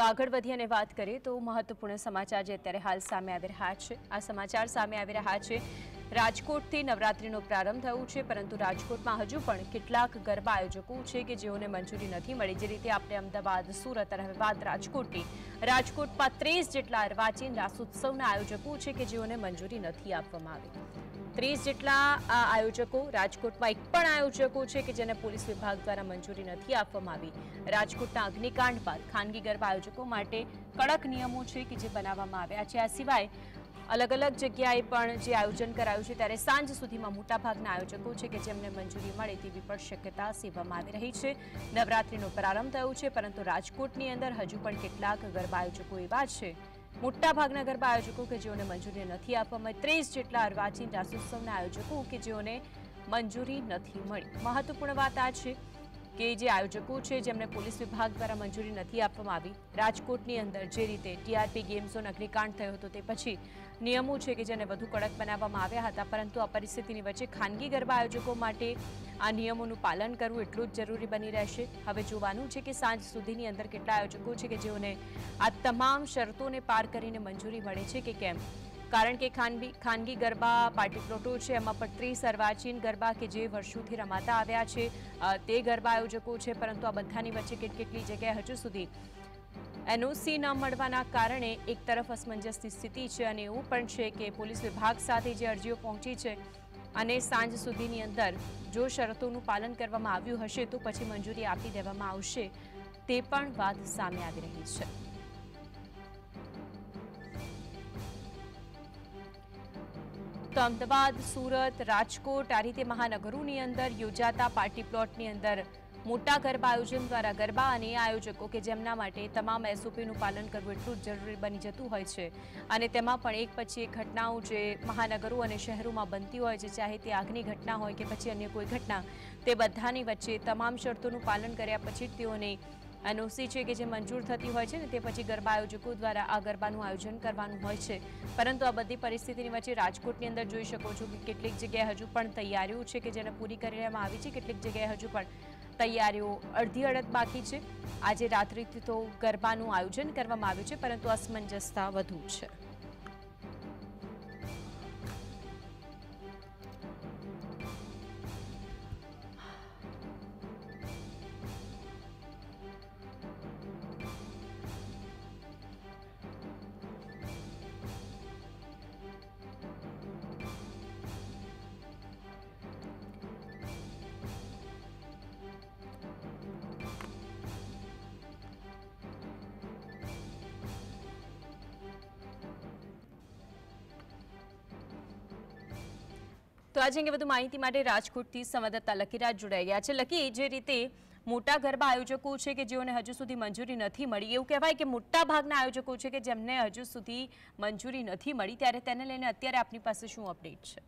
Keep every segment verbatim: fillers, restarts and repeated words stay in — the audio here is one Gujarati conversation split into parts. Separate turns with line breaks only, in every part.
તો આગળ વધી અને વાત કરીએ તો મહત્વપૂર્ણ સમાચાર જે અત્યારે હાલ સામે આવી રહ્યા છે। આ સમાચાર સામે આવી રહ્યા છે રાજકોટથી નવરાત્રીનો પ્રારંભ થયો છે, પરંતુ રાજકોટમાં હજુ પણ કેટલાક ગરબા આયોજકો છે કે જેઓને મંજૂરી નથી મળી। જે રીતે આપણે અમદાવાદ, સુરત અને હવે વાત રાજકોટની, રાજકોટમાં ત્રીસ જેટલા અર્વાચીન રાસોત્સવના આયોજકો છે કે જેઓને મંજૂરી નથી આપવામાં આવી। ત્રીસ જેટલા આયોજકો, રાજકોટમાં એક પણ આયોજકો છે કે જેને પોલીસ વિભાગ દ્વારા મંજૂરી નથી આપવામાં આવી। રાજકોટના અગ્નિકાંડ બાદ ખાનગી ગરબા આયોજકો માટે કડક નિયમો છે કે જે બનાવવામાં આવ્યા છે। આ સિવાય અલગ અલગ જગ્યાએ પણ જે આયોજન કરાયું છે ત્યારે સાંજ સુધીમાં મોટાભાગના આયોજકો છે કે જેમને મંજૂરી મળે તેવી પણ શક્યતા સેવવામાં આવી રહી છે। નવરાત્રીનો પ્રારંભ થયો છે, પરંતુ રાજકોટની અંદર હજુ પણ કેટલાક ગરબા આયોજકો એવા છે, મોટાભાગના ગરબા આયોજકો કે જેઓને મંજૂરી નથી આપવામાં। ત્રીસ જેટલા અર્વાચીન રાસોત્સવના આયોજકો કે જેઓને મંજૂરી નથી મળી। મહત્વપૂર્ણ વાત આ છે કે જે આયોજકો છે જેમને પોલીસ વિભાગ દ્વારા મંજૂરી નથી આપવામાં આવી। રાજકોટની અંદર જે રીતે ટીઆરપી ગેમ ઝોન અગ્નિકાંડ થયો હતો તે પછી નિયમો છે કે જેને વધુ કડક બનાવવામાં આવ્યા હતા, પરંતુ આ પરિસ્થિતિની વચ્ચે ખાનગી ગરબા આયોજકો માટે આ નિયમોનું પાલન કરવું એટલું જ જરૂરી બની રહેશે। હવે જોવાનું છે કે સાંજ સુધીની અંદર કેટલા આયોજકો છે કે જેઓને આ તમામ શરતોને પાર કરીને મંજૂરી મળે છે કે કેમ, કારણ કે ખાનગી ખાનગી ગરબા પાર્ટી પ્લોટો છે એમાં પણ ત્રીસ અર્વાચીન ગરબા કે જે વર્ષોથી રમાતા આવ્યા છે તે ગરબા આયોજકો છે, પરંતુ આ બધાની વચ્ચે કેટલી જગ્યાએ હજુ સુધી એનઓસી ન મળવાના કારણે એક તરફ અસમંજસની સ્થિતિ છે અને એવું પણ છે કે પોલીસ વિભાગ સાથે જે અરજીઓ પહોંચી છે અને સાંજ સુધીની અંદર જો શરતોનું પાલન કરવામાં આવ્યું હશે તો પછી મંજૂરી આપી દેવામાં આવશે, તે પણ વાત સામે આવી રહી છે। તો અમદાવાદ, સુરત, રાજકોટ આ રીતે મહાનગરોની અંદર યોજાતા પાર્ટી પ્લોટની અંદર મોટા ગરબા આયોજન દ્વારા ગરબા અને આયોજકો કે જેમના માટે તમામ એસઓપીનું પાલન કરવું એટલું જ જરૂરી બની જતું હોય છે અને તેમાં પણ એક પછી એક ઘટનાઓ જે મહાનગરો અને શહેરોમાં બનતી હોય છે, ચાહે તે આગની ઘટના હોય કે પછી અન્ય કોઈ ઘટના, તે બધાની વચ્ચે તમામ શરતોનું પાલન કર્યા પછી તેઓને એનઓસી છે કે જે મંજૂર થતી હોય છે ને તે પછી ગરબા આયોજકો દ્વારા આ ગરબાનું આયોજન કરવાનું હોય છે। પરંતુ આ બધી પરિસ્થિતિની વચ્ચે રાજકોટની અંદર જોઈ શકો છો કે કેટલીક જગ્યાએ હજુ પણ તૈયારીઓ છે કે જેને પૂરી કરી લેવામાં આવી છે, કેટલીક જગ્યાએ હજુ પણ તૈયારીઓ અડધી અડધ બાકી છે। આજે રાત્રિથી તો ગરબાનું આયોજન કરવામાં આવ્યું છે, પરંતુ અસમંજસતા વધુ છે। તો આજે અંગે વધુ માહિતી માટે રાજકોટથી સંવાદદાતા લકીરાજ જોડાઈ ગયા છે। લકી, જે રીતે મોટા ગરબા આયોજકો છે કે જેઓને હજુ સુધી મંજૂરી નથી મળી, એવું કહેવાય કે મોટા ભાગના આયોજકો છે કે જેમને હજુ સુધી મંજૂરી નથી મળી, ત્યારે તેને લઈને અત્યારે આપની પાસે શું અપડેટ છે?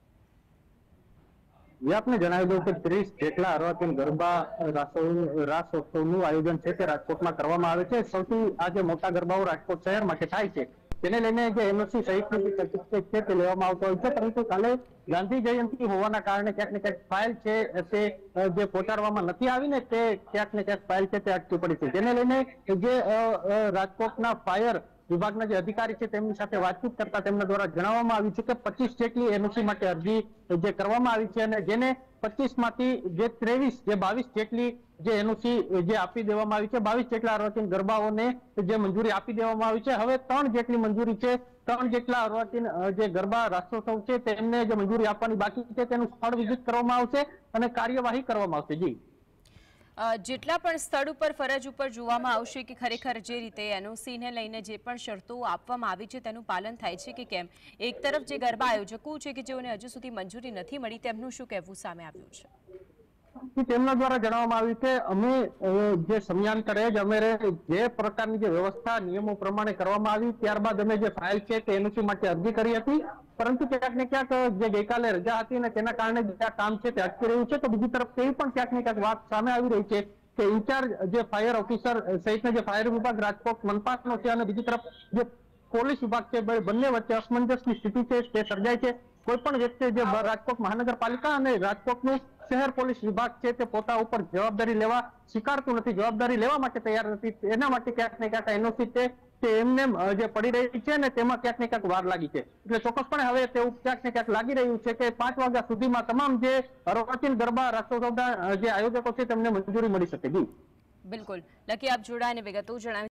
આપને જણાવી દઉં કે ત્રીસ જેટલા અર્વાચીન ગરબા રાસોત્સવનું આયોજન છે તે રાજકોટમાં કરવામાં આવે છે। સૌથી આ જે મોટા ગરબાઓ રાજકોટ શહેર માટે થાય છે તેને લઈને જે એનઓસી સહિતની છે તે લેવામાં આવતો હોય છે, પરંતુ કાલે ગાંધી જયંતિ હોવાના કારણે ક્યાંક ને ક્યાંક ફાઇલ છે તે જે પહોંચાડવામાં નથી આવી ને તે ક્યાંક ને ક્યાંક ફાઇલ છે તે અટકી પડી છે, જેને લઈને જે રાજકોટના ફાયર વિભાગના જે અધિકારી છે તેમની સાથે વાતચીત કરતા તેમના દ્વારા જણાવવામાં આવ્યું છે કે પચીસ જેટલી એનઓસી માટે અરજી જે કરવામાં આવી છે અને જેને પચીસ માંથી જે ત્રેવીસ જે બાવીસ જેટલી જે એનઓસી જે આપી દેવામાં આવી છે, બાવીસ જેટલા અર્વાચીન ગરબાઓને જે મંજૂરી આપી દેવામાં આવી છે। હવે ત્રણ જેટલી મંજૂરી છે, ત્રણ જેટલા અર્વાચીન જે ગરબા રાસોત્સવ છે તેમને જે મંજૂરી આપવાની બાકી છે તેનું સ્થળ વિઝિટ કરવામાં આવશે અને કાર્યવાહી કરવામાં આવશે। જી,
જેટલા પણ સ્થળ ઉપર ફરજ ઉપર જોવામાં આવશે કે ખરેખર જે રીતે એનઓસીને લઈને જે પણ શરતો આપવામાં આવી છે તેનું પાલન થાય છે કે કેમ। એક તરફ જે ગરબા આયોજકો છે કે જેઓને હજુ સુધી મંજૂરી નથી મળી, તેમનું શું કહેવું સામે આવ્યું છે?
તેમના દ્વારા જણાવવામાં આવ્યું કે અમે જે સમયાંતરે જ અમે જે પ્રકારની જે વ્યવસ્થા નિયમો પ્રમાણે કરવામાં આવી, ત્યારબાદ અમે જે ફાઇલ છે તે એનઓસી માટે અરજી કરી હતી, પરંતુ ક્યાંક ને ક્યાંક જે ગઈકાલે રજા હતી ને તેના કારણે જે કામ છે તે અટકી રહ્યું છે। તો બીજી તરફ તેવી પણ ક્યાંક ને ક્યાંક વાત સામે આવી રહી છે કે ઇન્ચાર્જ જે ફાયર ઓફિસર સહિતના જે ફાયર વિભાગ રાજકોટ મનપાનો છે અને બીજી તરફ જે પોલીસ વિભાગ છે, બંને વચ્ચે અસમંજસની સ્થિતિ છે તે સર્જાય છે। કોઈ પણ વ્યક્તિ જે રાજકોટ મહાનગરપાલિકા અને રાજકોટનું શહેર પોલીસ વિભાગ છે તે પોતા ઉપર જવાબદારી લેવા સ્વીકારતું નથી, જવાબદારી લેવા માટે તૈયાર નથી. એના માટે ક્યાંક ને ક્યાંક એનઓસી છે તે એમને જે પડી રહી છે ને તેમાં ક્યાંક ને ક્યાંક વાર લાગી છે. એટલે ચોક્કસપણે હવે તેવું ક્યાંક ને ક્યાંક લાગી રહ્યું છે કે પાંચ વાગ્યા સુધીમાં તમામ જે અર્વાચીન ગરબા રાસોત્સવના જે આયોજકો છે તેમને મંજૂરી મળી શકે. જી
બિલકુલ, લકી આપ જોડાઈને વિગતો જણાવી.